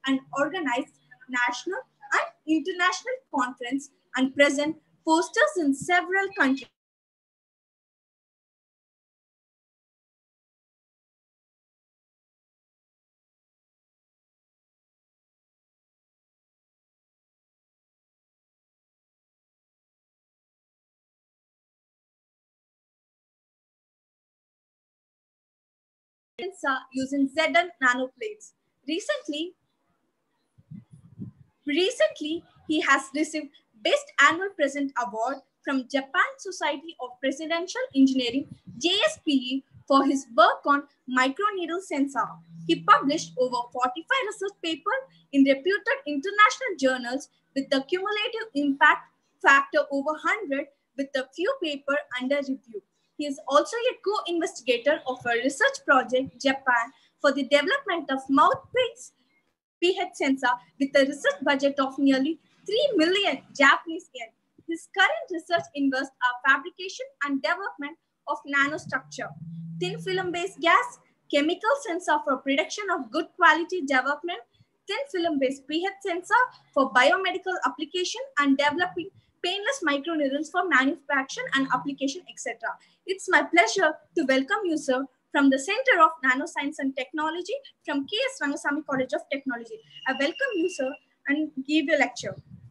and organize national and international conference and present posters in several countries. Using ZN nanoplates. Recently, he has received Best Annual Present Award from Japan Society of Presidential Engineering (JSPE) for his work on microneedle sensor. He published over 45 research papers in reputed international journals with the cumulative impact factor over 100, with a few papers under review. He is also a co-investigator of a research project Japan for the development of mouthpiece pH sensor with a research budget of nearly 3 million Japanese yen. His current research involves fabrication and development of nanostructure, thin film-based gas, chemical sensor for production of good quality development, thin film-based pH sensor for biomedical application, and developing painless microneedles for manufacture and application, etc. It's my pleasure to welcome you, sir, from the Center of Nanoscience and Technology from K.S. Rangasamy College of Technology. I welcome you, sir, and give you a lecture.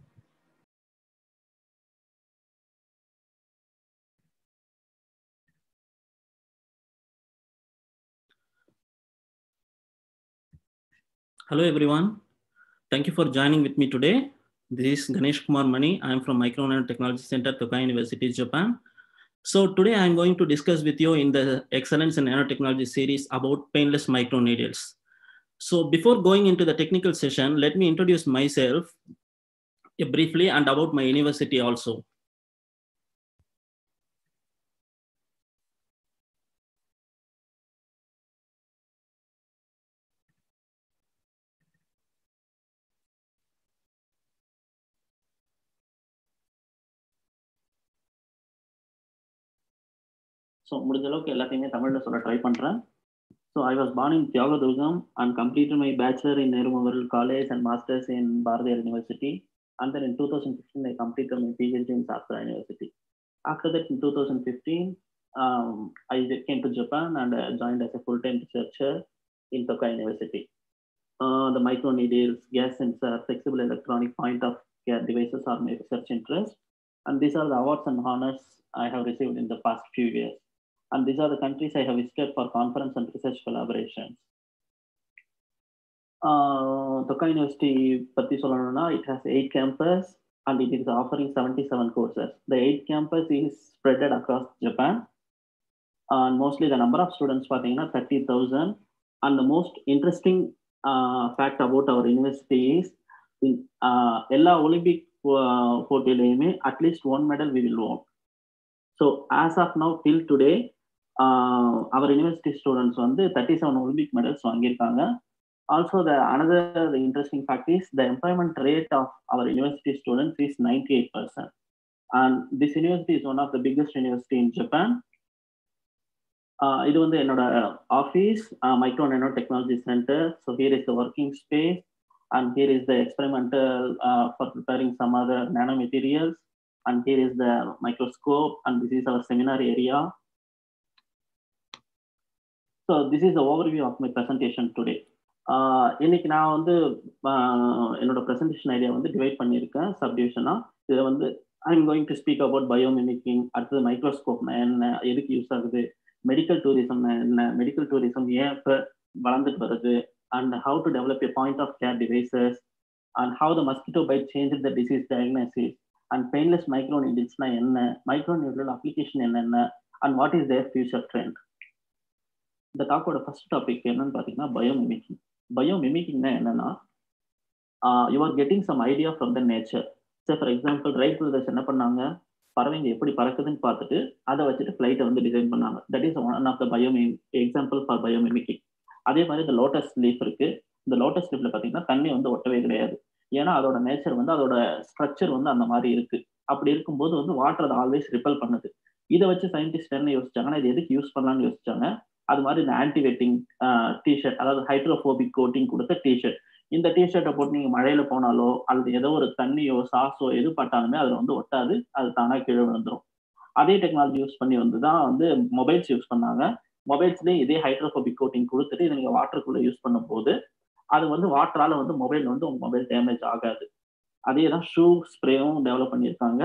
Hello, everyone. Thank you for joining with me today. This is Ganesh Kumar Mani. I am from Micro Nanotechnology Center, Tokai University, Japan. So today I'm going to discuss with you in the Excellence in Nanotechnology series about painless microneedles. So before going into the technical session, let me introduce myself briefly and about my university also. So So I was born in Thiagadurgam and completed my bachelor in Nehru Memorial College and masters in Bharathiar University. And then in 2015, I completed my PhD in Sastra University. After that, in 2015, I came to Japan and joined as a full-time researcher in Tokai University. The microneedles, gas sensor, flexible electronic point of care devices are my research interest. And these are the awards and honors I have received in the past few years. And these are the countries I have visited for conference and research collaborations. Tokai University, it has 8 campuses and it is offering 77 courses. The 8 campus is spread across Japan. And mostly the number of students, 30,000. And the most interesting fact about our university is in Ella Olympic at least one medal we will win. So as of now, till today, our university students 37 Olympic medals. Also, another interesting fact is the employment rate of our university students is 98%. And this university is one of the biggest university in Japan. This is the office, Micro Nanotechnology Center. So here is the working space, and here is the experimental for preparing some other nanomaterials. And here is the microscope, and this is our seminar area. So this is the overview of my presentation today. இன்னைக்கு நான் என்னோட presentation idea divide பண்ணியிருக்கேன் subdivision. இது I'm going to speak about biomimicking, அடுத்தது microscope என்ன, எதுக்கு use ஆகுது, medical tourism என்ன, medical tourism ஏன் இப்ப வளர்ந்துட்டு வருது, and how to develop a point of care devices, and how the mosquito bite changed the disease diagnosis, and painless microneedles என்ன, microneedle application என்னென்ன, and what is their future trend. The talk about the first topic என்னன்னு biomimicking. Biomimicking என்னன்னா you are getting some idea from the nature. Say for example, Wright brothers என்ன பண்ணாங்க, பறவைங்க எப்படி பறக்குதுன்னு பார்த்துட்டு அதை வச்சுட்டு ஃப்ளைட்டை டிசைன் பண்ணாங்க. That is one of the example for biomimicking. அதே மாதிரி இந்த லோட்டஸ் லீஃப் இருக்கு. இந்த லோட்டஸ் லீஃப்ல பார்த்தீங்கன்னா தண்ணி ஒட்டவே கிடையாது. ஏன்னா அதோட நேச்சர் அதோட ஸ்ட்ரக்சர் அந்த மாதிரி இருக்கு. அப்படி இருக்கும்போது வாட்டர் அதை ஆல்வேஸ் ரிப்பல் பண்ணுது. இதை வச்சு சயின்டிஸ்ட் என்ன யோசிச்சாங்கன்னா, இது எதுக்கு யூஸ் பண்ணலாம்னு யோசிச்சாங்க. அது மாதிரி இந்த ஆன்டிவேட்டிங் டிஷர்ட், அதாவது ஹைட்ரோபோபிக் கோட்டிங் கொடுத்த டிஷர்ட், இந்த டிஷர்ட்டை போட்டு நீங்க மழையில போனாலோ அல்லது ஏதோ ஒரு தண்ணியோ சாஸோ எது பட்டாலுமே அதுல வந்து ஒட்டாது, அது தானா கீழே விழுந்துரும். அதே டெக்னாலஜி யூஸ் பண்ணி வந்து தான் வந்து மொபைல்ஸ் யூஸ் பண்ணாங்க. மொபைல்ஸ்லயும் இதே ஹைட்ரோபோபிக் கோட்டிங் கொடுத்துட்டு இதை நீங்க வாட்டருக்குள்ள யூஸ் பண்ணும் போது அது வந்து வாட்டரால வந்து மொபைல் வந்து உங்க மொபைல் டேமேஜ் ஆகாது. அதே தான் ஷூ ஸ்ப்ரேவும் டெவலப் பண்ணியிருக்காங்க.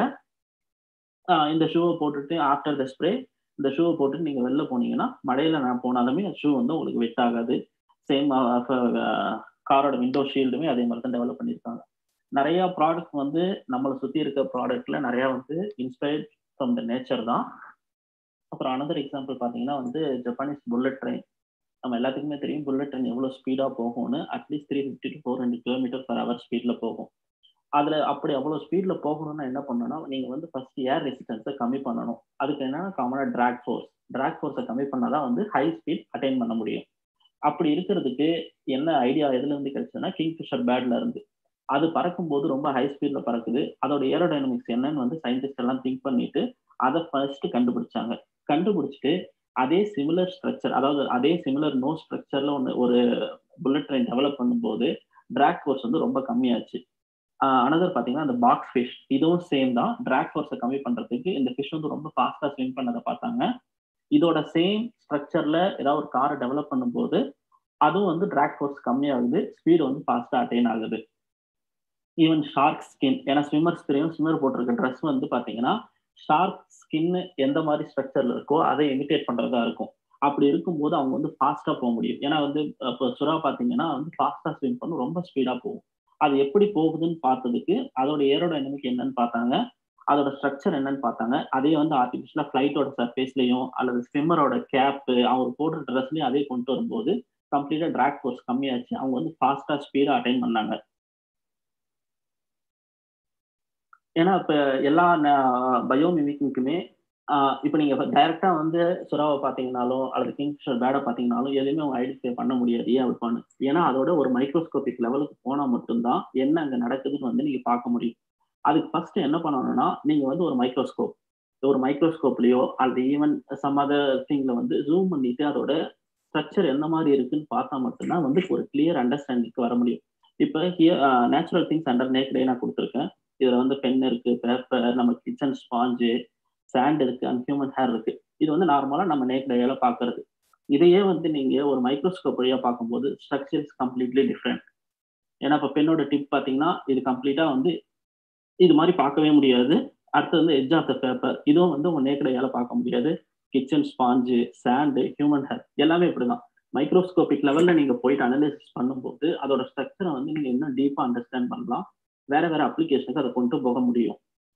இந்த ஷூவை போட்டுட்டு ஆஃப்டர் த ஸ்ப்ரே இந்த ஷூவை போட்டுட்டு நீங்க வெளில போனீங்கன்னா மழையில நான் போனாலுமே ஷூ வந்து உங்களுக்கு வெட் ஆகாது. சேம் காரோட விண்டோ ஷீல்டுமே அதே மாதிரி தான் டெவலப் பண்ணியிருக்காங்க. நிறைய ப்ராடக்ட் வந்து நம்மளை சுற்றி இருக்க ப்ராடக்ட்ல நிறைய வந்து இன்ஸ்பயர்ட் ஃப்ரம் த நேச்சர் தான். அப்புறம் அனதர் எக்ஸாம்பிள் பார்த்தீங்கன்னா வந்து ஜப்பானீஸ் புல்லட் ட்ரெயின். நம்ம எல்லாத்துக்குமே தெரியும் புல்லட் ட்ரெயின் எவ்வளோ ஸ்பீடாக போகும்னு. அட்லீஸ்ட் 350 to 400 km/h ஸ்பீடில் போகும். அதில் அப்படி அவ்வளோ ஸ்பீடில் போகணும்னா என்ன பண்ணணும்னா நீங்கள் வந்து ஃபர்ஸ்ட் ஏர் ரெசிஸ்டன்ஸை கம்மி பண்ணணும். அதுக்கு என்னன்னா காமனாக ட்ராக் ஃபோர்ஸை கம்மி பண்ணால் தான் வந்து ஹை ஸ்பீட் அட்டைன் பண்ண முடியும். அப்படி இருக்கிறதுக்கு என்ன ஐடியா எதுலேருந்து கிடைச்சதுன்னா கிங்ஃபிஷர் பேட்ல இருந்து. அது பறக்கும்போது ரொம்ப ஹை ஸ்பீடில் பறக்குது. அதோட ஏரோடைனமிக்ஸ் என்னன்னு வந்து சயின்டிஸ்ட் எல்லாம் திங்க் பண்ணிட்டு அதை ஃபர்ஸ்ட் கண்டுபிடிச்சாங்க. கண்டுபிடிச்சிட்டு அதே சிமிலர் ஸ்ட்ரக்சர், அதாவது அதே சிமிலர் நோ ஸ்ட்ரக்சர்ல ஒரு புல்லட் ட்ரெயின் டெவலப் பண்ணும்போது டிராக் ஃபோர்ஸ் வந்து ரொம்ப கம்மியாச்சு. அனதர் பார்த்தீங்கன்னா அந்த பாக்ஸ் ஃபிஷ், இதுவும் சேம் தான். டிராக் ஃபோர்ஸை கம்மி பண்ணுறதுக்கு இந்த ஃபிஷ் வந்து ரொம்ப ஃபாஸ்ட்டாக ஸ்விம் பண்ணதை பார்த்தாங்க. இதோட சேம் ஸ்ட்ரக்சர்ல ஏதாவது ஒரு காரை டெவலப் பண்ணும்போது அதுவும் வந்து டிராக் ஃபோர்ஸ் கம்மியாகுது, ஸ்பீடு வந்து ஃபாஸ்ட்டாக அட்டைன் ஆகுது. ஈவன் ஷார்க் ஸ்கின், ஏன்னா ஸ்விம்மர்ஸ் தெரியும், ஸ்விம்மர் போட்டிருக்க ட்ரெஸ் வந்து பார்த்தீங்கன்னா ஷார்க் ஸ்கின் எந்த மாதிரி ஸ்ட்ரக்சர்ல இருக்கோ அதை இமிட்டேட் பண்றதா இருக்கும். அப்படி இருக்கும்போது அவங்க வந்து ஃபாஸ்டா போக முடியும். ஏன்னா வந்து இப்போ சுறா பார்த்தீங்கன்னா வந்து ஃபாஸ்டா ஸ்விம் பண்ணும், ரொம்ப ஸ்பீடா போகும். அது எப்படி போகுதுன்னு பார்த்ததுக்கு அதோட ஏரோடைனமிக் என்னன்னு பார்த்தாங்க, அதோட ஸ்ட்ரக்சர் என்னன்னு பார்த்தாங்க. அதே வந்து ஆர்டிஃபிஷியலா ஃபிளைட்டோட சர்ஃபேஸ்லையும் அல்லது ஸ்விம்மரோட கேப்பு அவங்க போடுற ட்ரெஸ்லையும் அதே கொண்டு வரும்போது கம்ப்ளீட்டா டிராக் ஃபோர்ஸ் கம்மியாச்சு. அவங்க வந்து ஃபாஸ்டா ஸ்பீடா அட்டைன் பண்ணாங்க. ஏன்னா இப்ப எல்லா பயோமிமிக்குமே இப்போ நீங்க டைரக்டா வந்து சுறாவை பார்த்தீங்கன்னாலும் அல்லது கிங்ஃபிஷர் பேடை பார்த்தீங்கன்னாலும் எதுவுமே அவங்க ஐடென்டிஃபை பண்ண முடியாது. ஏன் இருப்பான்னு, ஏன்னா அதோட ஒரு மைக்ரோஸ்கோபிக் லெவலுக்கு போனா மட்டும்தான் என்ன அங்க நடக்குதுன்னு வந்து நீங்க பார்க்க முடியும். அதுக்கு ஃபர்ஸ்ட் என்ன பண்ணணும்னா நீங்க வந்து ஒரு மைக்ரோஸ்கோப்லயோ அல்லது ஈவன் சம் அதர் திங்ல வந்து ஜூம் பண்ணிட்டு அதோட ஸ்ட்ரக்சர் என்ன மாதிரி இருக்குன்னு பார்த்தா மட்டும்தான் வந்து ஒரு கிளியர் அண்டர்ஸ்டாண்டிங்க்கு வர முடியும். இப்போ நேச்சுரல் திங்ஸ் அண்டர் நேக்கடே நான் கொடுத்துருக்கேன். இதுல வந்து பென் இருக்கு, பேப்பர், நம்ம கிச்சன் ஸ்பாஞ்சு, சாண்ட் இருக்கு, அண்ட் ஹியூமன் ஹேர் இருக்கு. இது வந்து நார்மலா நம்ம நேக்கடையால பாக்குறது. இதையே வந்து நீங்க ஒரு மைக்ரோஸ்கோப் வழியா பார்க்கும்போது ஸ்ட்ரக்சர் இஸ் கம்ப்ளீட்லி டிஃப்ரெண்ட். ஏன்னா இப்போ பெண்ணோட டிப் பார்த்தீங்கன்னா இது கம்ப்ளீட்டா வந்து இது மாதிரி பார்க்கவே முடியாது. அடுத்து வந்து எட்ஜ் ஆஃப் த பேப்பர், இதுவும் வந்து உங்க நேக்கடையால பார்க்க முடியாது. Kitchen sponge, sand, human hair எல்லாமே இப்படிதான். மைக்ரோஸ்கோபிக் லெவல்ல நீங்க போயிட்டு அனலைசிஸ் பண்ணும்போது அதோட ஸ்ட்ரக்சரை வந்து நீங்க இன்னும் டீப்பா அண்டர்ஸ்டாண்ட் பண்ணலாம். வேற வேற அப்ளிகேஷனுக்கு அதை கொண்டு போக முடியும்.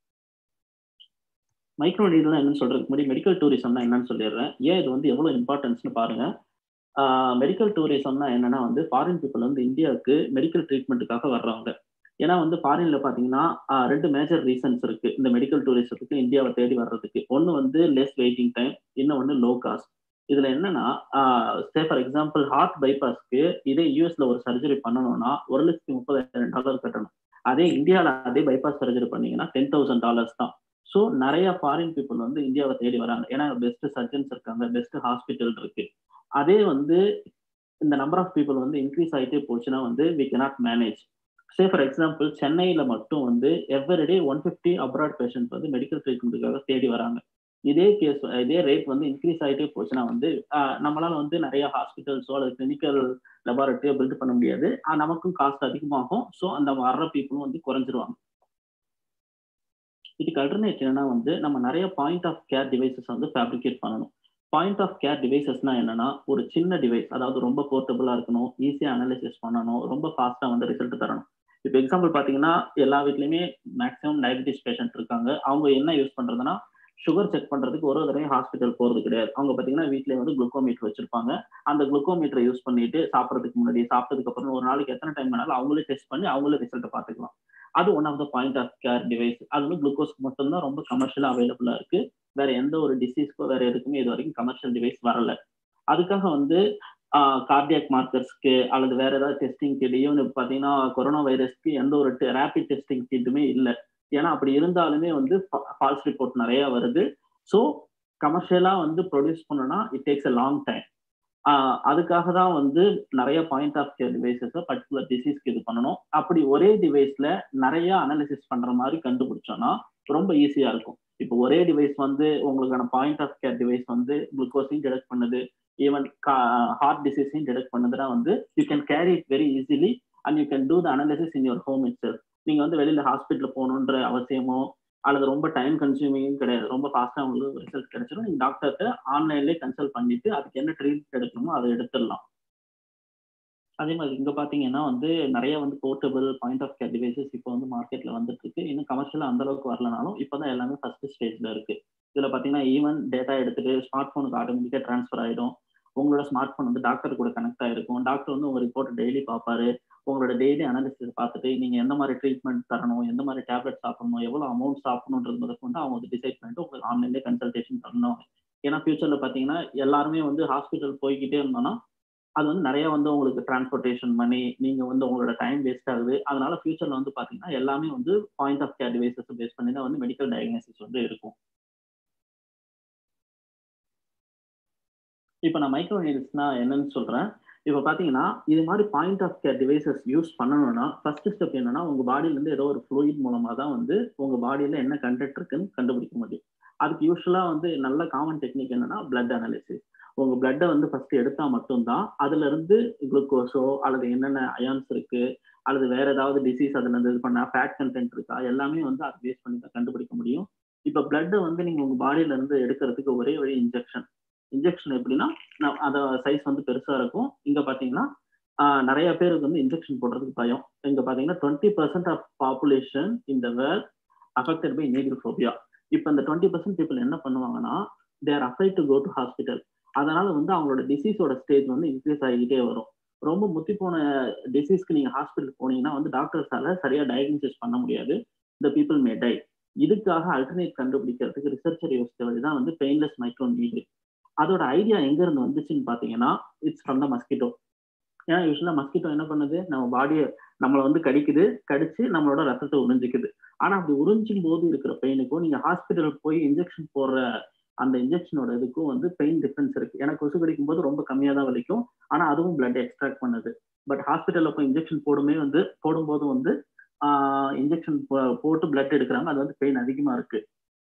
மைக்ரோ நீடல் என்னன்னு சொல்றதுக்கு முன்னாடி மெடிக்கல் டூரிசம்னா என்னன்னு சொல்லிடுறேன். ஏன் இது வந்து எவ்வளவு இம்பார்ட்டன்ஸ்னு பாருங்க. மெடிக்கல் டூரிசம்னா என்னன்னா வந்து ஃபாரின் பீப்புள் வந்து இந்தியாவுக்கு மெடிக்கல் ட்ரீட்மெண்ட்டுக்காக வர்றவங்க. ஏன்னா வந்து ஃபாரின்ல பாத்தீங்கன்னா 2 மேஜர் ரீசன்ஸ் இருக்கு இந்த மெடிக்கல் டூரிசத்துக்கு இந்தியாவை தேடி வர்றதுக்கு. ஒன்னு வந்து லெஸ் வெயிட்டிங் டைம், இன்னொன்னு லோ காஸ்ட். இதுல என்னன்னா ஃபார் எக்ஸாம்பிள் ஹார்ட் பைபாஸ்க்கு இதே யூஎஸ்ல ஒரு சர்ஜரி பண்ணணும்னா $1,30,000 கட்டணும். அதே இந்தியாவில் அதே பைபாஸ் சர்ஜரி பண்ணீங்கன்னா $10,000 தான். ஸோ நிறைய ஃபாரின் பீப்புள் வந்து இந்தியாவை தேடி வராங்க. ஏன்னா பெஸ்ட் சர்ஜன்ஸ் இருக்காங்க, பெஸ்ட் ஹாஸ்பிட்டல் இருக்கு. அதே வந்து இந்த நம்பர் ஆஃப் பீப்புள் வந்து இன்க்ரீஸ் ஆகிட்டே போச்சுன்னா வந்து we cannot manage. For example சென்னையில மட்டும் வந்து எவ்ரிடே 150 அப்ராட் பேஷண்ட் வந்து மெடிக்கல் ட்ரீட்மெண்ட்டுக்காக தேடி வராங்க. இதே ரேட் வந்து இன்க்ரீஸ் ஆகிட்டே போச்சுன்னா வந்து நம்மளால வந்து நிறைய ஹாஸ்பிட்டல்ஸோ அல்லது கிளினிக்கல் லெபார்டரியோ பில்ட் பண்ண முடியாது. நமக்கும் காஸ்ட் அதிகமாகும். ஸோ அந்த வர்ற பீப்புளும் வந்து குறைஞ்சிருவாங்க. இதுக்கு அல்டர்னேட் என்னன்னா வந்து நம்ம நிறைய பாயிண்ட் ஆஃப் கேர் டிவைசஸ் வந்து ஃபேப்ரிகேட் பண்ணணும். பாயிண்ட் ஆஃப் கேர் டிவைசஸ்னா என்னன்னா ஒரு சின்ன டிவைஸ், அதாவது ரொம்ப போர்ட்டபுளா இருக்கணும், ஈஸியா அனலைசிஸ் பண்ணணும், ரொம்ப ஃபாஸ்டா வந்து ரிசல்ட் தரணும். இப்போ எக்ஸாம்பிள் பார்த்தீங்கன்னா எல்லா வீட்லையுமே மேக்ஸிமம் டயபிட்டிஸ் பேஷண்ட் இருக்காங்க. அவங்க என்ன யூஸ் பண்றதுன்னா சுகர் செக் பண்றதுக்கு ஒரு தடவை ஹாஸ்பிட்டல் போறது கிடையாது. அவங்க பார்த்தீங்கன்னா வீட்டிலே வந்து குளுக்கோமீட்டர் வச்சிருப்பாங்க. அந்த குளுக்கோமீட்டரை யூஸ் பண்ணிட்டு சாப்பிட்றதுக்கு முன்னாடி சாப்பிட்டதுக்கு அப்புறம் ஒரு நாளைக்கு எத்தனை டைம் வேணாலும் அவங்களே டெஸ்ட் பண்ணி அவங்களே ரிசல்ட்டை பார்த்துக்கலாம். அது one of the point of care device. அது வந்து குளுக்கோஸ்க்கு மட்டும்தான் ரொம்ப கமர்ஷியலா அவைலபிளா இருக்கு. வேற எந்த ஒரு டிசீஸ்க்கோ வேற எதுக்குமே இது வரைக்கும் கமர்ஷியல் டிவைஸ் வரல. அதுக்காக வந்து கார்டியாக் மார்க்கர்ஸ்க்கு அல்லது வேற ஏதாவது டெஸ்டிங் கிட், ஈவன் பார்த்தீங்கன்னா கொரோனா வைரஸ்க்கு எந்த ஒரு ரேபிட் டெஸ்டிங் கிட்டுமே இல்லை. ஏன்னா அப்படி இருந்தாலுமே வந்து ஃபால்ஸ் ரிப்போர்ட் நிறைய வருது. ஸோ கமர்ஷியலா வந்து ப்ரொடியூஸ் பண்ணணும்னா it takes a long time. அதுக்காக தான் வந்து நிறைய point of care devices particular டிசீஸ்க்கு இது பண்ணணும். அப்படி ஒரே டிவைஸ்ல நிறைய அனாலிசிஸ் பண்ற மாதிரி கண்டுபிடிச்சோம்னா ரொம்ப ஈஸியா இருக்கும். இப்போ ஒரே டிவைஸ் வந்து உங்களுக்கான பாயிண்ட் ஆஃப் கேர் டிவைஸ் வந்து குளுக்கோஸையும் டிடெக்ட் பண்ணுது, ஈவன் ஹார்ட் டிசீஸையும் டிடெக்ட் பண்ணுதுன்னா வந்து you can carry it very easily and you can do the analysis in your home itself. நீங்க வந்து வெளியில ஹாஸ்பிட்டல் போகணுன்ற அவசியமோ அல்லது ரொம்ப டைம் கன்சியூமிங்கும் கிடையாது. ரொம்ப ஃபாஸ்டா உங்களுக்கு ரிசல்ட் கிடைச்சிடும். நீங்க டாக்டர்கிட்ட ஆன்லைன்லேயே கன்சல்ட் பண்ணிட்டு அதுக்கு என்ன ட்ரீட்மெண்ட் எடுக்கணுமோ அதை எடுத்துடலாம். அதே மாதிரி இங்க பாத்தீங்கன்னா வந்து நிறைய வந்து portable point of care devices இப்போ வந்து மார்க்கெட்ல வந்துட்டு இருக்கு. இன்னும் கமர்ஷியலா அந்த அளவுக்கு வரலனாலும் இப்பதான் எல்லாமே ஃபர்ஸ்ட் ஸ்டேஜ்ல இருக்கு. இதுல பாத்தீங்கன்னா ஈவன் டேட்டா எடுத்துட்டு ஸ்மார்ட் போனுக்கு ஆட்டோமேட்டிக்கா டிரான்ஸ்ஃபர் ஆயிடும். உங்களோட ஸ்மார்ட் போன் வந்து டாக்டர் கூட கனெக்ட் ஆயிருக்கும். டாக்டர் வந்து உங்க ரிப்போர்ட் டெய்லி பார்ப்பாரு. உங்களோட டெய்லி அனாலிசிஸ் பார்த்துட்டு நீங்க எந்த மாதிரி ட்ரீட்மெண்ட் தரணும், எந்த மாதிரி டேப்லெட் சாப்பிடணும், எவ்வளவு அமௌண்ட் சாப்பிடணுன்றது முதல் வந்து அவங்க வந்து டிசைட் பண்ணிட்டு உங்களுக்கு ஆன்லைன்லேயே கன்சல்டேஷன் பண்ணணும். ஏன்னா ஃபியூச்சர்ல பாத்தீங்கன்னா எல்லாருமே வந்து ஹாஸ்பிட்டல் போய்கிட்டே இருந்தோம்னா அது வந்து நிறைய வந்து உங்களுக்கு டிரான்ஸ்போர்டேஷன் மணி, நீங்க வந்து உங்களோட டைம் வேஸ்ட் ஆகுது. அதனால ஃபியூச்சர்ல வந்து பாத்தீங்கன்னா எல்லாமே வந்து point of care devices base பண்ணி தான் வந்து மெடிக்கல் டயக்னோசிஸ் வந்து இருக்கும். இப்போ நான் மைக்ரோ நீடில்ஸ்னா என்னன்னு சொல்றேன். இப்போ பாத்தீங்கன்னா இது மாதிரி point of care devices use பண்ணணும்னா ஃபர்ஸ்ட் ஸ்டெப் என்னன்னா உங்க பாடியில இருந்து ஏதோ ஒரு ஃப்ளூயிட் மூலமா தான் வந்து உங்க பாடியில என்ன கண்டென்ட் இருக்குன்னு கண்டுபிடிக்க முடியும். அதுக்கு யூஸ்வலா வந்து நல்ல காமன் டெக்னிக் என்னன்னா பிளட் அனாலிசிஸ். உங்க பிளட்டை வந்து ஃபர்ஸ்ட் எடுத்தா மட்டும்தான் அதுல இருந்து குளுக்கோஸோ அல்லது என்னென்ன அயான்ஸ் இருக்கு அல்லது வேற ஏதாவது டிசீஸ் அதுல இருந்து இது பண்ணா ஃபேட் கண்டென்ட் இருக்கா எல்லாமே வந்து அதை பேஸ் பண்ணி தான் கண்டுபிடிக்க முடியும். இப்போ பிளட்டை வந்து நீங்க உங்க பாடியில இருந்து எடுக்கிறதுக்கு ஒரே வழி இன்ஜெக்ஷன். இன்ஜெக்ஷன் எப்படின்னா அத சைஸ் வந்து பெருசா இருக்கும். இங்க பாத்தீங்கன்னா நிறைய பேருக்கு வந்து இன்ஜெக்ஷன் போடுறதுக்கு பயம். இங்க பாத்தீங்கன்னா 20% ஆஃப் பாப்புலேஷன் இந்த வேர்ல்ட் அஃபெக்டட் பை நீக்ரோஃபோபியா. இப்போ இந்த 20% பீப்புள் என்ன பண்ணுவாங்கன்னா they are afraid to go to hospital. அதனால வந்து அவங்களோட டிசீஸோட ஸ்டேஜ் வந்து இன்க்ரீஸ் ஆகிக்கிட்டே வரும். ரொம்ப முத்தி போன டிசீஸ்க்கு நீங்க ஹாஸ்பிட்டல் போனீங்கன்னா வந்து டாக்டர்ஸால சரியா டயக்னோசிஸ் பண்ண முடியாது. The people may die. இதுக்காக அல்டர்னேட் கண்டுபிடிக்கிறதுக்கு ரிசர்ச்சர் யோசிச்ச வழிதான் வந்து பெயின்லெஸ் மைக்ரோ நீடில். அதோட ஐடியா எங்க இருந்து வந்துச்சுன்னு பாத்தீங்கன்னா இட்ஸ் ஃப்ரம் த மஸ்கிட்டோ. ஏன்னா யூஸ்வலா மஸ்கிட்டோ என்ன பண்ணுது, நம்ம பாடியை நம்மளை வந்து கடிக்குது, கடிச்சு நம்மளோட ரத்தத்தை உறிஞ்சிக்குது. ஆனா அப்படி உறிஞ்சும் போது இருக்கிற பெயினுக்கும் நீங்க ஹாஸ்பிட்டல் போய் இன்ஜெக்ஷன் போடுற அந்த இன்ஜெக்ஷனோட இதுக்கும் வந்து பெயின் டிஃபரன்ஸ் இருக்கு. எனக்கு கொசு கடிக்கும் போது ரொம்ப கம்மியா தான் வலிக்கும், ஆனா அதுவும் பிளட் எக்ஸ்ட்ராக்ட் பண்ணுது. பட் ஹாஸ்பிட்டல்ல போய் இன்ஜெக்ஷன் போடும்போது வந்து இன்ஜெக்ஷன் போட்டு பிளட் எடுக்கிறாங்க, அது வந்து பெயின் அதிகமா இருக்கு.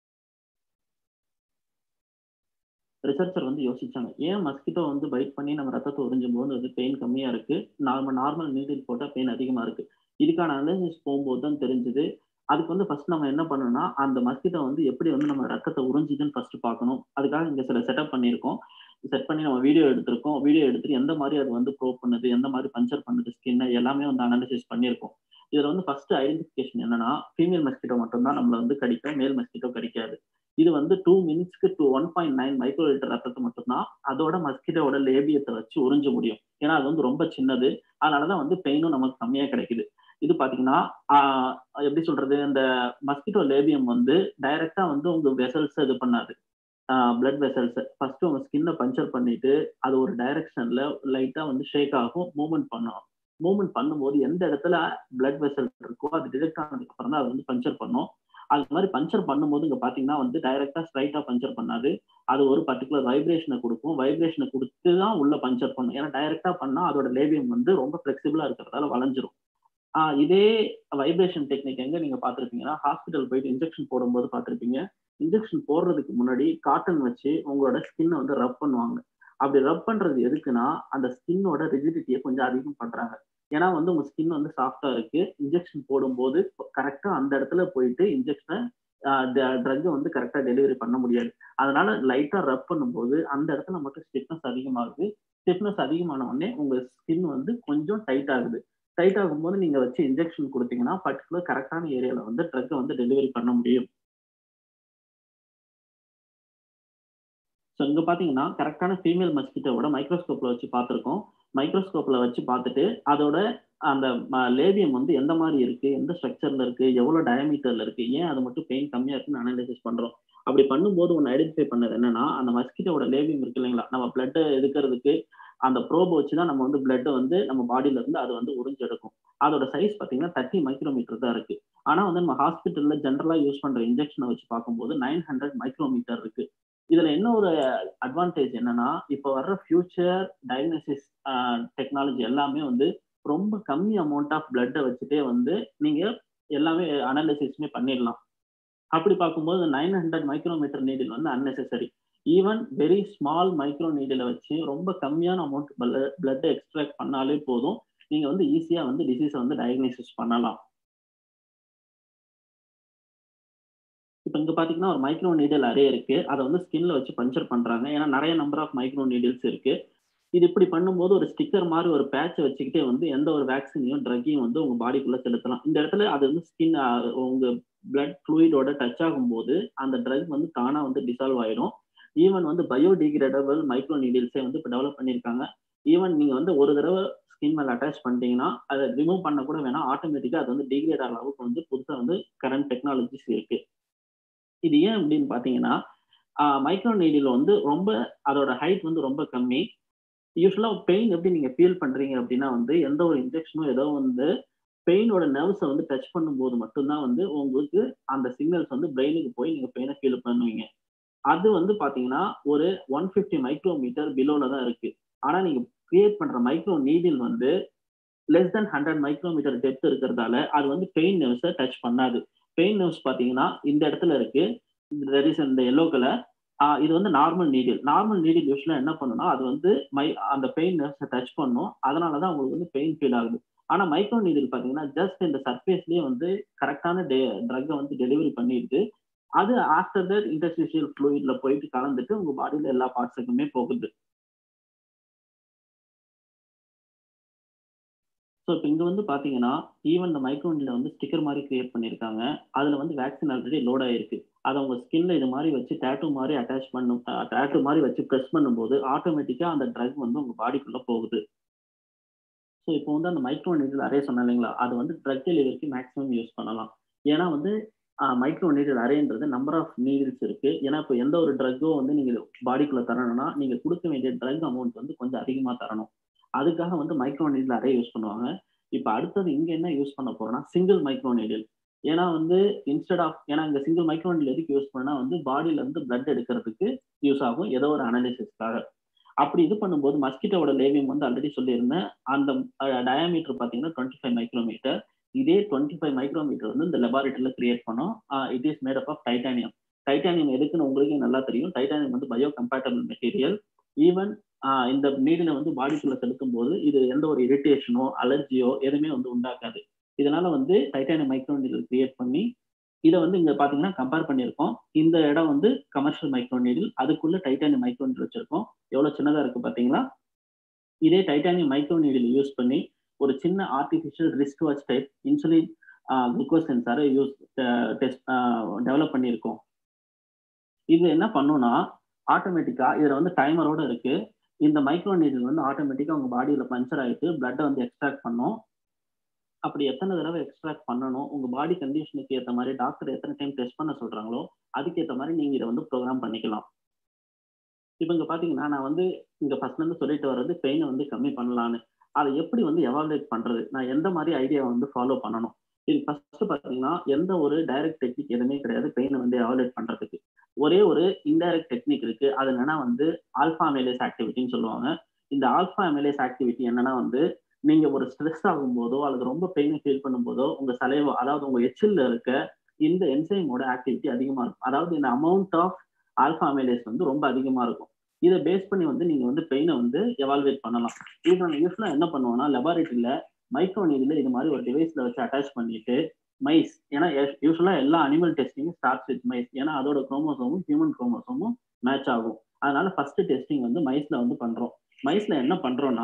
ரிசர்ச்சர் வந்து யோசிச்சாங்க, ஏன் மஸ்கிட்டோ வந்து பைட் பண்ணி நம்ம ரத்தத்தை உறிஞ்சும் போது வந்து பெயின் கம்மியா இருக்கு, நார்மல் நீடில் போட்டா பெயின் அதிகமா இருக்கு. இதுக்கான அனாலிசிஸ் போகும்போது தான் தெரிஞ்சது. அதுக்கு வந்து ஃபர்ஸ்ட் நம்ம என்ன பண்ணணும்னா அந்த மஸ்கிட்டோ வந்து எப்படி வந்து நம்ம ரத்தத்தை உறிஞ்சுதுன்னு ஃபர்ஸ்ட் பார்க்கணும். அதுக்காக இங்க சில செட்டப் பண்ணியிருக்கோம். செட் பண்ணி நம்ம வீடியோ எடுத்திருக்கோம். வீடியோ எடுத்துட்டு எந்த மாதிரி அது வந்து ப்ரோப் பண்ணுது, எந்த மாதிரி பஞ்சர் பண்ணுது ஸ்கின் எல்லாமே வந்து அனாலிசிஸ் பண்ணியிருக்கோம். இதுல வந்து ஃபர்ஸ்ட் ஐடென்டிஃபிகேஷன் என்னன்னா ஃபீமேல் மஸ்கிட்டோ மட்டும்தான் நம்மள வந்து கடிக்கும், மேல் மஸ்கிட்டோ கடிக்காது. இது வந்து 2 மினிட்ஸ்க்கு 1.9 மைக்ரோ லிட்டர் ரத்தத்தை மட்டும்தான் அதோட மஸ்கிட்டோட லேபியத்தை வச்சு உறிஞ்ச முடியும். ஏன்னா அது வந்து ரொம்ப சின்னது, அதனாலதான் வந்து பெயினும் நமக்கு கம்மியா கிடைக்குது. இது பாத்தீங்கன்னா எப்படி சொல்றது, இந்த மஸ்கிட்டோ லேபியம் வந்து டைரக்டா வந்து உங்க வெசல்ஸ் இது பண்ணாது, பிளட் வெசல்ஸ் ஃபர்ஸ்ட் உங்க ஸ்கின்னை பஞ்சர் பண்ணிட்டு அது ஒரு டைரக்ஷன்ல லைட்டா வந்து ஷேக் ஆகும், மூவ்மெண்ட் பண்ணும். மூவ்மெண்ட் பண்ணும்போது எந்த இடத்துல பிளட் வெசல் இருக்கோ அது டிடெக்ட் ஆனதுக்கு அப்புறம் தான் அது வந்து பஞ்சர் பண்ணும். அது மாதிரி பஞ்சர் பண்ணும்போது இங்க பாத்தீங்கன்னா வந்து டைரக்டா ஸ்ட்ரைட்டா பஞ்சர் பண்ணாது, அது ஒரு பர்டிகுலர் வைப்ரேஷனை கொடுக்கும். வைப்ரேஷனை கொடுத்து தான் உள்ள பஞ்சர் பண்ணும். ஏன்னா டைரக்டா பண்ணா அதோட லேபியம் வந்து ரொம்ப பிளெக்சிபிளா இருக்கிறதால வளைஞ்சிரும். இதே வைப்ரேஷன் டெக்னிக் எங்க நீங்க பாத்திருப்பீங்கன்னா ஹாஸ்பிட்டல் போயிட்டு இன்ஜெக்ஷன் போடும்போது பாத்திருப்பீங்க. இன்ஜெக்ஷன் போடுறதுக்கு முன்னாடி காட்டன் வச்சு உங்களோட ஸ்கின்னை வந்து ரப் பண்ணுவாங்க. அப்படி ரப் பண்றது எதுக்குன்னா அந்த ஸ்கின்னோட ரிஜிடிட்டியை கொஞ்சம் அதிகம் பண்றாங்க. ஏன்னா வந்து உங்க ஸ்கின் வந்து சாஃப்டா இருக்கு, இன்ஜெக்ஷன் போடும்போது கரெக்டா அந்த இடத்துல போயிட்டு இன்ஜெக்ஷனை ட்ரக் வந்து கரெக்டா டெலிவரி பண்ண முடியாது. அதனால லைட்டா ரப் பண்ணும்போது அந்த இடத்துல மட்டும் ஸ்டிஃப்னஸ் அதிகமாகுது. ஸ்டிஃப்னஸ் அதிகமான உடனே உங்க ஸ்கின் வந்து கொஞ்சம் டைட் ஆகுது. டைட் ஆகும்போது நீங்க வச்சு இன்ஜெக்ஷன் கொடுத்தீங்கன்னா பர்டிகுலர் கரெக்டான ஏரியால வந்து ட்ரக்கை வந்து டெலிவரி பண்ண முடியும். ஸோ இங்க பாத்தீங்கன்னா கரெக்டான ஃபீமேல் மஸ்கிட்டோட மைக்ரோஸ்கோப்ல வச்சு பார்த்துருக்கோம். மைக்ரோஸ்கோப்ல வச்சு பார்த்துட்டு அதோட அந்த லேபியம் வந்து எந்த மாதிரி இருக்கு, எந்த ஸ்ட்ரக்சர்ல இருக்கு, எவ்வளவு டயமீட்டர்ல இருக்கு, ஏன் அது மட்டும் பெயின் கம்மியா இருக்குன்னு அனாலிசிஸ் பண்றோம். அப்படி பண்ணும்போது ஒன்று ஐடென்டிஃபை பண்ணது என்னன்னா அந்த மஸ்கிட்டோட லேபியம் இருக்கு இல்லைங்களா, நம்ம பிளட் எடுக்கிறதுக்கு அந்த ப்ரோப் வச்சுதான் நம்ம வந்து பிளட் வந்து நம்ம பாடியில இருந்து அது வந்து உறிஞ்சு எடுக்கும். அதோட சைஸ் பாத்தீங்கன்னா 30 மைக்ரோமீட்டர் தான் இருக்கு. ஆனா வந்து நம்ம ஹாஸ்பிட்டல்ல ஜென்ரலா யூஸ் பண்ற இன்ஜெக்ஷனை வச்சு பார்க்கும்போது 900 மைக்ரோமீட்டர் இருக்கு. இதுல என்ன ஒரு அட்வான்டேஜ் என்னன்னா, இப்போ வர்ற ஃபியூச்சர் டயக்னோசிஸ் டெக்னாலஜி எல்லாமே வந்து ரொம்ப கம்மி அமௌண்ட் ஆஃப் பிளட்டை வச்சுட்டே வந்து நீங்க எல்லாமே அனாலிசிஸ்மே பண்ணிடலாம். அப்படி பார்க்கும்போது 900 மைக்ரோமீட்டர் நீடில் வந்து unnecessary. Even very small micro நீடில வச்சு ரொம்ப கம்மியான அமௌண்ட் பிளட்டை எக்ஸ்ட்ராக்ட் பண்ணாலே போதும், நீங்க வந்து ஈஸியா வந்து டிசீஸை வந்து டயக்னோசிஸ் பண்ணலாம். இப்போ இங்க பாத்தீங்கன்னா ஒரு மைக்ரோ நீடில் அரே இருக்கு. அதை வந்து ஸ்கின்ல வச்சு பஞ்சர் பண்றாங்க. ஏன்னா நிறைய நம்பர் ஆஃப் மைக்ரோ நீடில்ஸ் இருக்கு. இது இப்படி பண்ணும்போது ஒரு ஸ்டிக்கர் மாதிரி ஒரு பேட்சை வச்சுக்கிட்டே வந்து எந்த ஒரு வேக்சினையும் ட்ரக்கையும் வந்து உங்க பாடிக்குள்ள செலுத்தலாம். இந்த இடத்துல அது வந்து ஸ்கின் உங்க பிளட் ஃப்ளூயிடோட டச் ஆகும்போது அந்த ட்ரக் வந்து தானா வந்து டிசால்வ் ஆயிடும். ஈவன் வந்து பயோடிகிரேடபிள் மைக்ரோ நீடில்ஸே வந்து இப்போ டெவலப் பண்ணியிருக்காங்க. ஈவன் நீங்க வந்து ஒரு தடவை ஸ்கின் மேல அட்டாச் பண்ணிட்டீங்கன்னா அதை ரிமூவ் பண்ண கூட வேணாம், ஆட்டோமேட்டிக்கா அது வந்து டிகிரேட் ஆகிற அளவுக்கு வந்து புதுசாக வந்து கரண்ட் டெக்னாலஜிஸ் இருக்கு. இது ஏன் அப்படின்னு பாத்தீங்கன்னா, மைக்ரோ நீடில் வந்து ரொம்ப அதோட ஹைட் வந்து ரொம்ப கம்மி. யூஸ்வலா பெயின் எப்படி நீங்க ஃபீல் பண்றீங்க அப்படின்னா வந்து எந்த ஒரு இன்ஜெக்ஷனும் ஏதோ வந்து பெயினோட நர்வ்ஸை வந்து டச் பண்ணும்போது மட்டும்தான் வந்து உங்களுக்கு அந்த சிக்னல்ஸ் வந்து பிரெயினுக்கு போய் நீங்க பெயினை ஃபீல் பண்ணுவீங்க. அது வந்து பாத்தீங்கன்னா ஒரு 150 மைக்ரோமீட்டர் பிலோல தான் இருக்கு. ஆனா நீங்க கிரியேட் பண்ற மைக்ரோ நீடில் வந்து லெஸ் தென் 100 மைக்ரோமீட்டர் டெப்த் இருக்கிறதால அது வந்து பெயின் நர்வ்ஸை டச் பண்ணாது. பெயின் நர்வ்ஸ் பாத்தீங்கன்னா இந்த இடத்துல இருக்கு, இந்த எல்லோ கலர். இது வந்து நார்மல் நீடில். நார்மல் நீடில் யூஸ்வலா என்ன பண்ணுன்னா அது வந்து அந்த பெயின் நர்வ்ஸை டச் பண்ணும். அதனாலதான் உங்களுக்கு வந்து பெயின் ஃபீல் ஆகுது. ஆனா மைக்ரோ நீடில் பாத்தீங்கன்னா ஜஸ்ட் இந்த சர்ஃபேஸ்லயே வந்து கரெக்டான ட்ரக்கை வந்து டெலிவரி பண்ணிடுது. அது ஆஃப்டர் தட் இன்டர்ஸ்டிஷியல் ஃப்ளூயிட்ல போயிட்டு கலந்துட்டு உங்க பாடியில எல்லா பார்ட்ஸுக்குமே போகுது. ஸோ இப்போ இங்க வந்து பாத்தீங்கன்னா ஈவன் இந்த மைக்ரோனில வந்து ஸ்டிக்கர் மாதிரி கிரியேட் பண்ணியிருக்காங்க. அதுல வந்து வேக்சின் ஆல்ரெடி லோட் ஆயிருக்கு. அதை உங்க ஸ்கின்ல இது மாதிரி வச்சு டேட்டூ மாதிரி அட்டாச் பண்ணும், டேட்டூ மாதிரி வச்சு ப்ரெஸ் பண்ணும்போது ஆட்டோமேட்டிக்கா அந்த ட்ரக் வந்து உங்க பாடிக்குள்ள போகுது. ஸோ இப்போ வந்து அந்த மைக்ரோ நீடில் அரே சொன்னேன் இல்லைங்களா, அது வந்து ட்ரக் டெலிவரிக்கு மேக்ஸிமம் யூஸ் பண்ணலாம். ஏன்னா வந்து மைக்ரோ நீடில் அரேன்றது நம்பர் ஆஃப் நீடில்ஸ் இருக்கு. ஏன்னா இப்போ எந்த ஒரு ட்ரக்கோ வந்து நீங்க பாடிக்குள்ள தரணும்னா நீங்க கொடுக்க வேண்டிய ட்ரக் அமௌண்ட் வந்து கொஞ்சம் அதிகமா தரணும். அதுக்காக வந்து மைக்ரோ நீடில் அரே யூஸ் பண்ணுவாங்க. இப்போ அடுத்தது இங்க என்ன யூஸ் பண்ண போறோம்னா சிங்கிள் மைக்ரோ நீடில். ஏன்னா வந்து ஏன்னா இந்த சிங்கிள் மைக்ரோ நீடில் எதுக்கு யூஸ் பண்ணா வந்து பாடியில இருந்து பிளட் எடுக்கிறதுக்கு யூஸ் ஆகும், ஏதோ ஒரு அனாலிசிஸ்க்காக. அப்படி இது பண்ணும்போது மஸ்கிட்டோட லேவியம் வந்து ஆல்ரெடி சொல்லியிருந்தேன். அந்த டயாமீட்டர் பார்த்தீங்கன்னா 25 மைக்ரோமீட்டர். இதே 25 மைக்ரோமீட்டர் வந்து இந்த லெபார்டரியில கிரியேட் பண்ணோம். It is made up of titanium. Titanium எதுக்குன்னு உங்களுக்கு நல்லா தெரியும். டைட்டானியம் வந்து பயோ கம்பேட்டபிள் மெட்டீரியல். ஈவன் இந்த நீடில வந்து பாடிக்குள்ள செலுத்தும் போது இது எந்த ஒரு இரிட்டேஷனோ அலர்ஜியோ எதுவுமே வந்து உண்டாக்காது. இதனால வந்து டைட்டானியம் மைக்ரோ நீடில் கிரியேட் பண்ணி இதை வந்து இங்க பாத்தீங்கன்னா கம்பேர் பண்ணியிருக்கோம். இந்த இடம் வந்து கமர்ஷியல் மைக்ரோ நீடில், அதுக்குள்ள டைட்டானியம் மைக்ரோ நீடில் வச்சிருக்கோம். எவ்வளவு சின்னதா இருக்கு பாத்தீங்களா. இதே டைட்டானியம் மைக்ரோ நீடில் யூஸ் பண்ணி ஒரு சின்ன artificial wrist watch type insulin glucose சென்சாரை டெவலப் பண்ணியிருக்கோம். இது என்ன பண்ணும்னா ஆட்டோமேட்டிக்கா இதுல வந்து டைமரோட இருக்கு. இந்த மைக்ரோ நீடில் வந்து ஆட்டோமேட்டிக்கா உங்க பாடியில பஞ்சர் ஆயிட்டு பிளட்டை வந்து எக்ஸ்ட்ராக்ட் பண்ணும். அப்படி எத்தனை தடவை எக்ஸ்ட்ராக்ட் பண்ணணும், உங்க பாடி கண்டிஷனுக்கு ஏற்ற மாதிரி டாக்டர் எத்தனை டைம் டெஸ்ட் பண்ண சொல்றாங்களோ அதுக்கேற்ற மாதிரி நீங்க இதை வந்து ப்ரோக்ராம் பண்ணிக்கலாம். இப்போ இங்க பாத்தீங்கன்னா நான் வந்து இங்க ஃபர்ஸ்ட்ல இருந்து சொல்லிட்டு வர்றது பெயினை வந்து கம்மி பண்ணலான்னு. அதை எப்படி வந்து எவாலுவேட் பண்றது, நான் எந்த மாதிரி ஐடியா வந்து ஃபாலோ பண்ணணும். இது ஃபர்ஸ்ட் பாத்தீங்கன்னா எந்த ஒரு டைரக்ட் டெக்னிக் எதுவுமே கிடையாது பெயினை வந்து எவாலுவேட் பண்றதுக்கு. ஒரே ஒரு இன்டைரக்ட் டெக்னிக் இருக்கு. அது என்னன்னா வந்து ஆல்பா அமைலேஸ் ஆக்டிவிட்டின்னு சொல்லுவாங்க. இந்த ஆல்பா அமைலேஸ் ஆக்டிவிட்டி என்னன்னா வந்து நீங்க ஒரு ஸ்ட்ரெஸ் ஆகும் போதோ அல்லது ரொம்ப பெயினை ஃபீல் பண்ணும் போதோ உங்க சலைவா, அதாவது உங்க எச்சில்ல இருக்க இந்த என்சைமோட ஆக்டிவிட்டி அதிகமா இருக்கும். அதாவது இந்த அமௌண்ட் ஆஃப் ஆல்பா அமைலேஸ் வந்து ரொம்ப அதிகமா இருக்கும். இதை பேஸ் பண்ணி வந்து நீங்க வந்து பெயினை வந்து எவால்வேட் பண்ணலாம். இது நம்ம யூஸ்வலா என்ன பண்ணுவோம்னா லெபார்டரியில மைக்ரோ நீடில் இது மாதிரி ஒரு டிவைஸ்ல வச்சு அட்டாச் பண்ணிட்டு மைஸ், ஏன்னா யூஸ்வலா எல்லா அனிமல் டெஸ்டிங்கும் ஸ்டார்ட்ஸ் வித் மைஸ். ஏன்னா அதோட குரோமோசோமும் ஹியூமன் குரோமோசோமும் மேட்ச் ஆகும். அதனால ஃபர்ஸ்ட் டெஸ்டிங் வந்து மைஸ்ல வந்து பண்றோம். மைஸ்ல என்ன பண்றோம்னா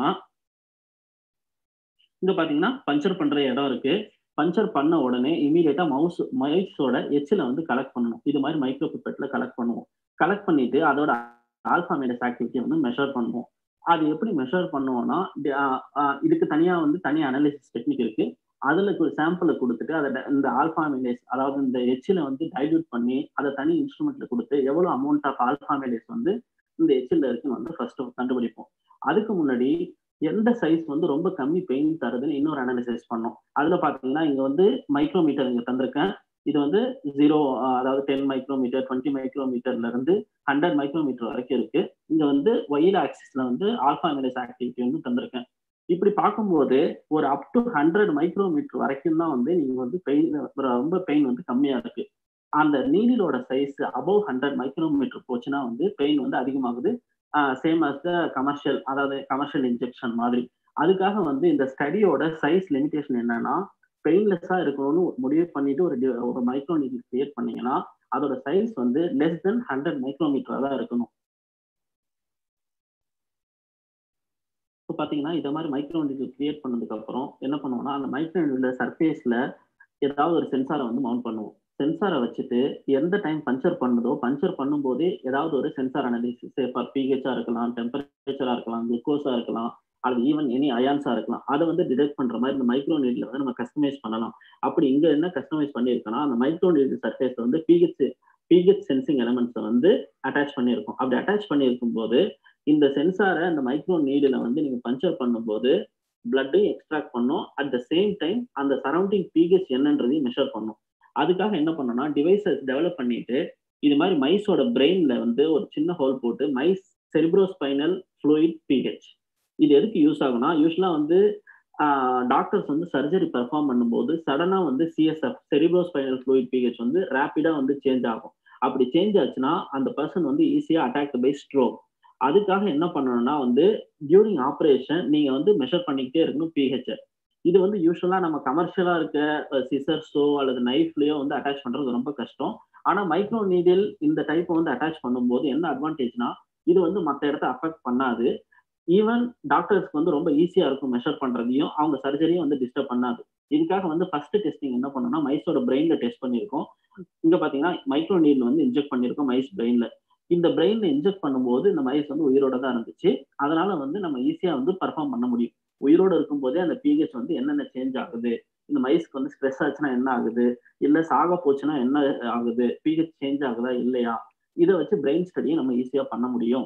இங்க பாத்தீங்கன்னா பஞ்சர் பண்ற இடம் இருக்கு. பஞ்சர் பண்ண உடனே இமீடியட்டா மைஸோட எச்சில வந்து கலெக்ட் பண்ணணும். இது மாதிரி மைக்ரோ பிப்பெட்ல கலெக்ட் பண்ணுவோம். கலெக்ட் பண்ணிட்டு அதோட ஆல்பா அமைலேஸ் ஆக்டிவிட்டியை வந்து மெஷர் பண்ணுவோம். அது எப்படி மெஷர் பண்ணுவோம்னா இதுக்கு தனியா வந்து தனி அனாலிசிஸ் டெக்னிக் இருக்கு. அதுல சாம்பிளை கொடுத்துட்டு அதை இந்த ஆல்பா அமைலேஸ், அதாவது இந்த எச்சில வந்து டைல்யூட் பண்ணி அதை தனி இன்ஸ்ட்ருமெண்ட்ல கொடுத்து எவ்வளவு அமௌண்ட் ஆஃப் ஆல்பா அமைலேஸ் வந்து இந்த எச்சில இருக்குன்னு வந்து ஃபர்ஸ்ட் கண்டுபிடிப்போம். அதுக்கு முன்னாடி எந்த சைஸ் வந்து ரொம்ப கம்மி பெயின் தருதுன்னு இன்னொரு அனாலிசிஸ் பண்ணோம். அதுல பாத்தீங்கன்னா இங்க வந்து மைக்ரோமீட்டர் இங்க தந்திருக்கேன். இது வந்து 0 அதாவது 10 மைக்ரோமீட்டர் 20 மைக்ரோமீட்டர்ல இருந்து 100 மைக்ரோமீட்டர் வரைக்கும் இருக்கு. இங்க வந்து ஒயில் ஆக்சிஸ்ல வந்து ஆல்ஃபா அமிலேஸ் ஆக்டிவிட்டி வந்து தந்திருக்கேன். இப்படி பார்க்கும்போது ஒரு அப் டு 100 மைக்ரோமீட்டர் வரைக்கும் தான் வந்து நீங்க வந்து பெயின் ரொம்ப பெயின் வந்து கம்மியா இருக்கு. அந்த நீடிலோட சைஸ் அபவ் 100 மைக்ரோமீட்டர் போச்சுன்னா வந்து பெயின் வந்து அதிகமாகுது. சேம் அஸ் த கமர்ஷியல், அதாவது கமர்ஷியல் இன்ஜெக்ஷன் மாதிரி. அதுக்காக வந்து இந்த ஸ்டடியோட சைஸ் லிமிடேஷன் என்னன்னா, பெயின்லெஸ்ஸா இருக்கணும்னு முடிவு பண்ணிட்டு ஒரு மைக்ரோ நீடில் கிரியேட் பண்ணீங்கன்னா அதோட சைஸ் வந்து லெஸ் தென் 100 மைக்ரோமீட்டரா தான் இருக்கணும். இப்போ பார்த்தீங்கன்னா இதை மாதிரி மைக்ரோ நீடில் கிரியேட் பண்ணதுக்கு அப்புறம் என்ன பண்ணுவோம்னா, அந்த மைக்ரோ நீடில் சர்ஃபேஸ்ல ஏதாவது ஒரு சென்சாரை வந்து மவுண்ட் பண்ணுவோம். சென்சாரை வச்சுட்டு எந்த டைம் பஞ்சர் பண்ணுதோ பஞ்சர் பண்ணும்போதே ஏதாவது ஒரு சென்சார் அனாலிசிஸ், ஃபார் பிஹெச்ஆ இருக்கலாம், டெம்பரேச்சரா இருக்கலாம், குளுக்கோஸா இருக்கலாம், அல்லது ஈவன் எனி அயான்ஸா இருக்கலாம். அதை வந்து டிடெக்ட் பண்ற மாதிரி இந்த மைக்ரோ நீடில் வந்து நம்ம கஸ்டமைஸ் பண்ணலாம். அப்படி இங்க என்ன கஸ்டமைஸ் பண்ணியிருக்கோம்னா, அந்த மைக்ரோ நீடில் சர்ஃபேஸ் வந்து பிஹெச் சென்சிங் எலமெண்ட்ஸை வந்து அட்டாச் பண்ணியிருக்கோம். அப்படி அட்டாச் பண்ணியிருக்கும் போது இந்த சென்சாரை அந்த மைக்ரோ நீடில் வந்து நீங்க பஞ்சர் பண்ணும்போது பிளட்டையும் எக்ஸ்ட்ராக்ட் பண்ணும். அட் த சேம் டைம் அந்த சரௌண்டிங் பிஹெச் என்னன்றதையும் மெஷர் பண்ணும். அதுக்காக என்ன பண்ணோம்னா, டிவைசஸ் டெவலப் பண்ணிட்டு இது மாதிரி மைஸோட பிரெயின்ல வந்து ஒரு சின்ன ஹோல் போட்டு மைஸ் செரிப்ரோஸ்பைனல் ஃப்ளூயிட் பிஹெச் இது எதுக்கு யூஸ் ஆகும்னா, யூஸ்வலா வந்து டாக்டர்ஸ் வந்து சர்ஜரி பெர்ஃபார்ம் பண்ணும்போது சடனா வந்து சிஎஸ்எஃப் செரிப்ரோஸ்பைனல் ஃப்ளூயிட் பிஹெச் வந்து ரேப்பிடா வந்து சேஞ்ச் ஆகும். அப்படி சேஞ்ச் ஆச்சுன்னா அந்த பர்சன் வந்து ஈஸியா அட்டாக்ட் பை ஸ்ட்ரோக். அதுக்காக என்ன பண்ணணும்னா வந்து டியூரிங் ஆப்ரேஷன் நீங்க வந்து மெஷர் பண்ணிக்கிட்டே இருக்கணும் பிஹெச். இது வந்து யூஸ்வலா நம்ம கமர்ஷியலா இருக்க சிசர்ஸோ அல்லது நைஃப்லயோ வந்து அட்டாச் பண்றது ரொம்ப கஷ்டம். ஆனா மைக்ரோ நீடில் இந்த டைப் வந்து அட்டாச் பண்ணும்போது என்ன அட்வான்டேஜ்னா, இது வந்து மற்ற இடத்த அஃபெக்ட் பண்ணாது. ஈவன் டாக்டர்ஸ்க்கு வந்து ரொம்ப ஈஸியா இருக்கும் மெஷர் பண்றதையும், அவங்க சர்ஜரியும் வந்து டிஸ்டர்ப் பண்ணாது. இதுக்காக வந்து ஃபர்ஸ்ட் டெஸ்டிங் என்ன பண்ணோம்னா, மைஸோட பிரெயின்ல டெஸ்ட் பண்ணியிருக்கோம். இங்க பாத்தீங்கன்னா மைக்ரோ நீடில் வந்து இன்ஜெக்ட் பண்ணியிருக்கோம் மைஸ் பிரெயின்ல. இந்த பிரெயின்ல இன்ஜெக்ட் பண்ணும்போது இந்த மைஸ் வந்து உயிரோட தான் இருந்துச்சு. அதனால வந்து நம்ம ஈஸியா வந்து பர்ஃபார்ம் பண்ண முடியும். உயிரோட இருக்கும்போதே அந்த பிஹெச் வந்து என்னென்ன சேஞ்ச் ஆகுது, இந்த மைஸ்க்கு வந்து ஸ்ட்ரெஸ் ஆச்சுன்னா என்ன ஆகுது, இல்ல சாக போச்சுன்னா என்ன ஆகுது, பிஹெச் சேஞ்ச் ஆகுதா இல்லையா, இதை வச்சு பிரெயின் ஸ்டடியை நம்ம ஈஸியா பண்ண முடியும்.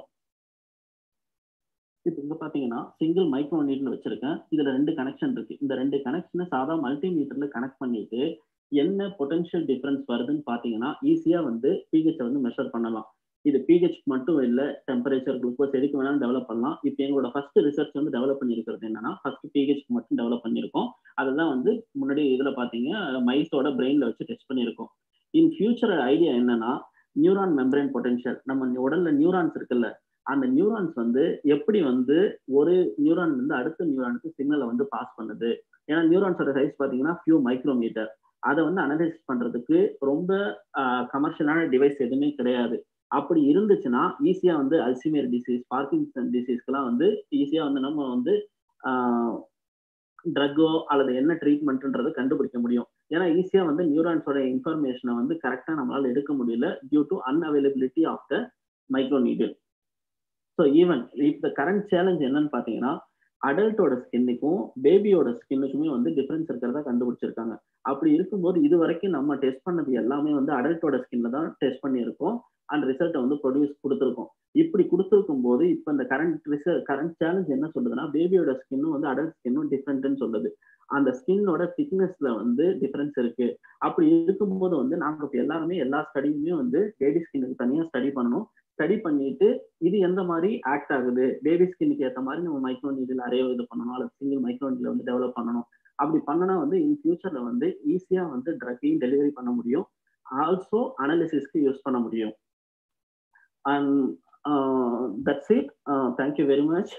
இப்போ இங்க பாத்தீங்கன்னா சிங்கிள் மைக்ரோ நீடில் வச்சிருக்கேன். இதுல 2 கனெக்ஷன் இருக்கு. இந்த 2 கனெக்ஷனை சாதா மல்டிமீட்டர்ல கனெக்ட் பண்ணிட்டு என்ன பொட்டன்ஷியல் டிஃபரன்ஸ் வருதுன்னு பாத்தீங்கன்னா ஈஸியா வந்து பிஹெச் வந்து மெஷர் பண்ணலாம். இது பிஹெச் மட்டும் இல்ல, டெம்பரேச்சர், குளுக்கோஸ் எதுக்கு வேணாலும் டெவலப் பண்ணலாம். இப்போ எங்களோட ஃபர்ஸ்ட் ரிசர்ச் வந்து டெவலப் பண்ணியிருக்கிறது என்னன்னா, ஃபர்ஸ்ட் பிஹெச்க்கு மட்டும் டெவலப் பண்ணியிருக்கோம். அதெல்லாம் வந்து முன்னாடி இதுல பாத்தீங்க மைஸோட பிரெயின்ல வச்சு டெஸ்ட் பண்ணியிருக்கோம். இன் ஃபியூச்சர் ஐடியா என்னன்னா, நியூரான் மெம்பரேன் பொட்டன்ஷியல், நம்ம உடல்ல நியூரான்ஸ் இருக்குல்ல, அந்த நியூரான்ஸ் வந்து எப்படி வந்து ஒரு நியூரான் வந்து அடுத்த நியூரானுக்கு சிக்னலை வந்து பாஸ் பண்ணுது. ஏன்னா நியூரான்ஸோட சைஸ் பாத்தீங்கன்னா ஃபியூ மைக்ரோமீட்டர். அதை வந்து அனலைஸ் பண்றதுக்கு ரொம்ப கமர்ஷியலான டிவைஸ் எதுவுமே கிடையாது. அப்படி இருந்துச்சுன்னா ஈஸியா வந்து அல்சைமர் டிசீஸ், பார்க்கின்சன் டிசீஸ்க்கெல்லாம் வந்து ஈஸியா வந்து நம்ம வந்து ட்ரக்கோ அல்லது என்ன ட்ரீட்மெண்ட்ன்றதை கண்டுபிடிக்க முடியும். ஏன்னா ஈஸியா வந்து நியூரான்ஸோட இன்ஃபர்மேஷனை வந்து கரெக்டா நம்மளால எடுக்க முடியல due to unavailability of the micro needle. So even இப்போ கரண்ட் சேலஞ்ச் என்னன்னு பார்த்தீங்கன்னா, அடல்ட்டோட ஸ்கின்னுக்கும் பேபியோட ஸ்கின்னுக்குமே வந்து டிஃபரன்ஸ் இருக்கிறதா கண்டுபிடிச்சிருக்காங்க. அப்படி இருக்கும்போது இது வரைக்கும் நம்ம டெஸ்ட் பண்ணது எல்லாமே வந்து அடல்ட்டோட ஸ்கின்ல தான் டெஸ்ட் பண்ணியிருக்கோம் அண்ட் ரிசல்ட்டை வந்து ப்ரொடியூஸ் கொடுத்துருக்கோம். இப்படி கொடுத்துருக்கும் போது இப்போ இந்த கரண்ட் சேலஞ்ச் என்ன சொல்லுதுன்னா, பேபியோட ஸ்கின்னும் வந்து அடல்ட் ஸ்கின்னும் டிஃப்ரெண்ட்னு சொல்லுது. அந்த ஸ்கின்னோட திக்னஸ்ல வந்து டிஃபரன்ஸ் இருக்கு. அப்படி இருக்கும்போது வந்து நாங்கள் இப்போ எல்லாருமே எல்லா ஸ்டடியுமே வந்து பேபி ஸ்கின்னுக்கு தனியாக ஸ்டடி பண்ணணும். ஸ்டடி பண்ணிட்டு இது எந்த மாதிரி ஆக்ட் ஆகுது, பேபி ஸ்கின்னுக்கு ஏற்ற மாதிரி நம்ம மைக்ரோ நீடில் அரே இது பண்ணணும், அல்லது சிங்கிள் மைக்ரோ நீடில் வந்து டெவலப் பண்ணணும். அப்படி பண்ணனா வந்து இன் ஃபியூச்சர்ல வந்து ஈஸியா வந்து ட்ரக்கையும் டெலிவரி பண்ண முடியும், ஆல்சோ அனாலிசிஸ்க்கு யூஸ் பண்ண முடியும். And that's it. Thank you very much.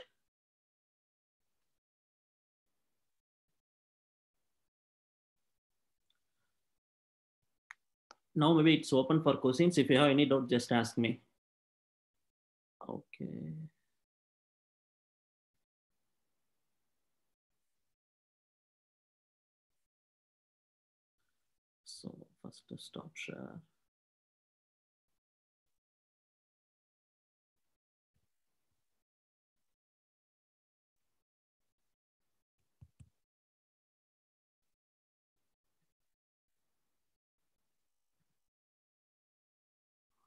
Now maybe it's open for questions. If you have any doubt, just ask me. Okay. So first to stop share.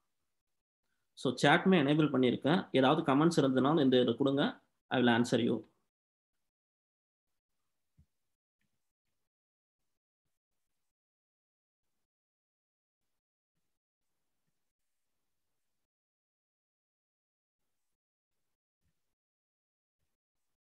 So chat may enable பண்ணியிருக்கேன். ஏதாவது comments இருந்ததுனாலும் இந்த இதை கொடுங்க, I will answer you.